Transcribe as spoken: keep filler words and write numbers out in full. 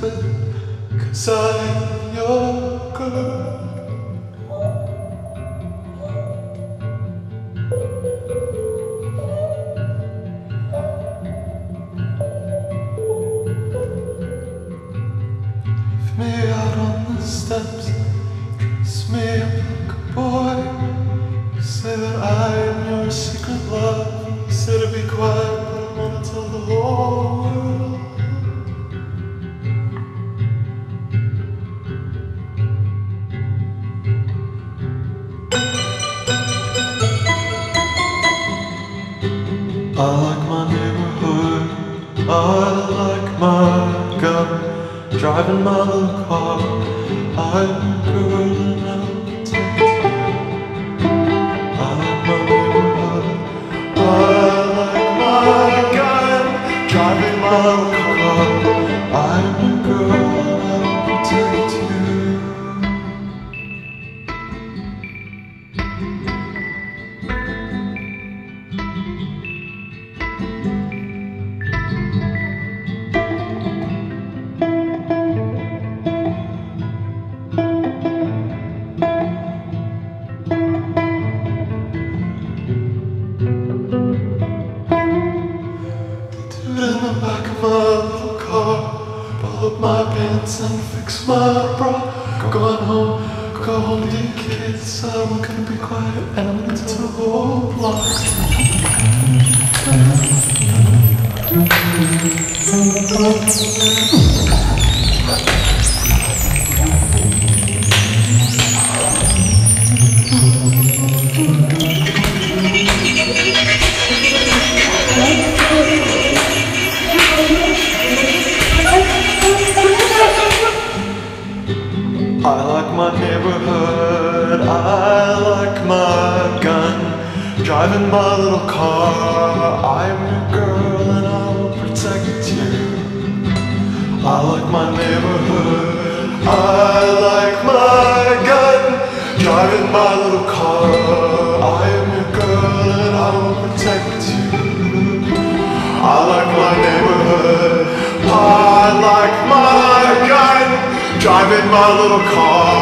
stupid, 'cause I'm your girl. Leave me out on the steps, dress me up like a boy. You say that I am your secret love. You say to be quiet, but I wanna tell the whole world. I like my neighborhood, I like my gun, driving my little car. I'm a girl and I'll protect you. I like my neighborhood, I like my gun, driving my little car. I'm a girl and I'll protect you. In the back of my little car, pull up my pants and fix my bra. Going home, go home to your kids. I'm gonna be quiet and I'm gonna tell the whole block. I like my neighborhood, I like my gun, driving my little car. I'm your girl and I will protect you. I like my neighborhood, I like my gun, driving my little car. I am your girl and I will protect you. I like my neighborhood, I like my gun, driving my little car.